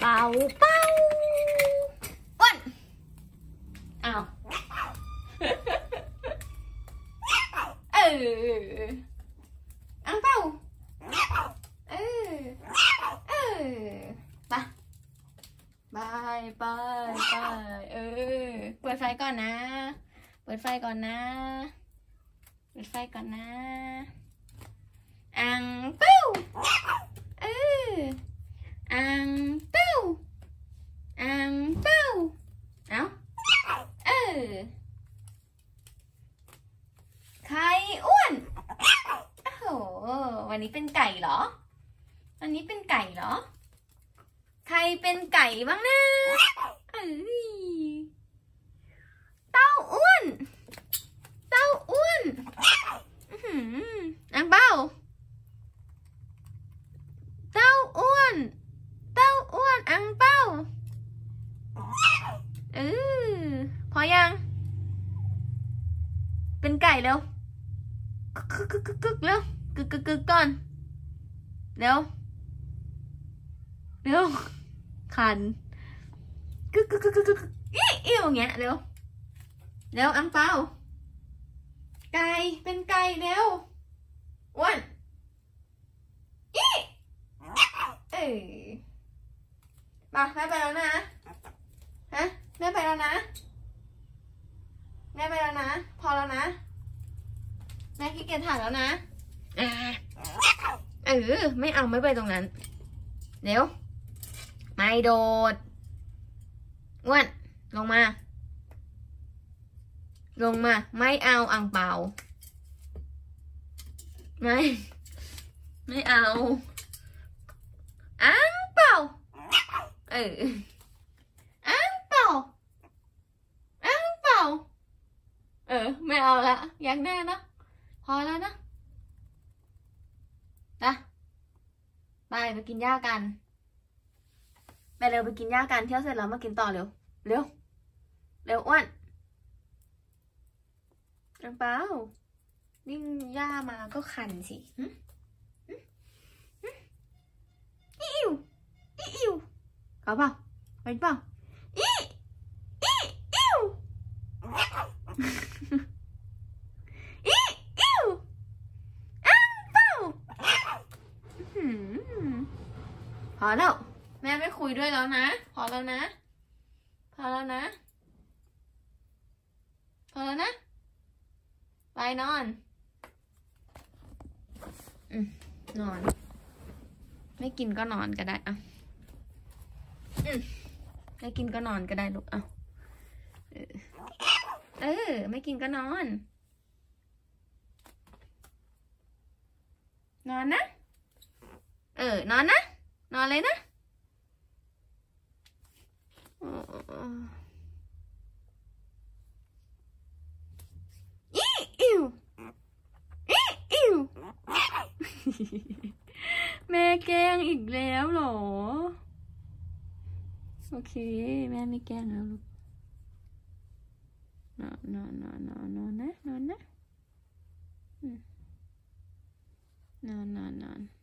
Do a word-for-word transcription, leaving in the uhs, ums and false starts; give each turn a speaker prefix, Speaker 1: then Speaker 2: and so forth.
Speaker 1: เป่าเป่าอ้วนอ้าวเอออังเป่าเออเออไปบายบายบายเออเปิดไฟก่อนนะเปิดไฟก่อนนะเปิดไฟก่อนนะอังเป้าเอออังเป้าอังเป้าเอาเออไข่อ้วนโอ้โหวันนี้เป็นไก่เหรอวันนี้เป็นไก่เหรอใครเป็นไก่บ้างนะเอ้ยเต้าอ้วนเต้าอ้วนอังเป้าเต้าอ้วนเต้าอ้วนอังเป้าเออพอยังเป็นไก่เร็วกึกกึกกึกกึกเร็วกึกกึกกึกก่อนเร็วเร็วคันกึกกึกกึกกึกกึกอี้อี้อย่างเงี้ยเร็วเร็วอังเป้าไก่เป็นไก่เร็วอ้วนอี้เอ้ยมาแม่ไปแล้วนะฮะแม่ไปแล้วนะแม่ไปแล้วนะพอแล้วนะแม่ขี้เกียจถ่ายแล้วนะอ่าเออไม่เอาไม่ไปตรงนั้นเดี๋ยวไม่โดดอ้วนลงมาลงมาไม่เอาอังเปาไม่ไม่เอาอังเปาเอออังเปาอังเปาเออไม่เอาละยังแน่นะพอแล้วนะนะไปไปกินหญ้ากันไปเร็วไปกินหญ้ากันเที่ยวเสร็จแล้วมากินต่อเร็วเร็วเร็วอ้วนอังเปายิ่งหญ้ามาก็คันสิอิวอิวเอาเปล่าไปเปล่าอีอีอิวอีอิวอังเปาพอแล้วแม่ไม่คุยด้วยแล้วนะพอแล้วนะพอแล้วนะพอแล้วนะไปนอนอืมนอนไม่กินก็นอนก็ได้อ่ะอืมไม่กินก็นอนก็ได้ลูกอ่ะเออเออไม่กินก็นอนนอนนะเออนอนนะนอนเลยนะอีอิวอีอิวแม่แกล้งอีกแล้วเหรอโอเคแม่ไม่แกล้งแล้วลูกนอนนอนนอนนอนนอนนะนอนนะนอนนอนนอน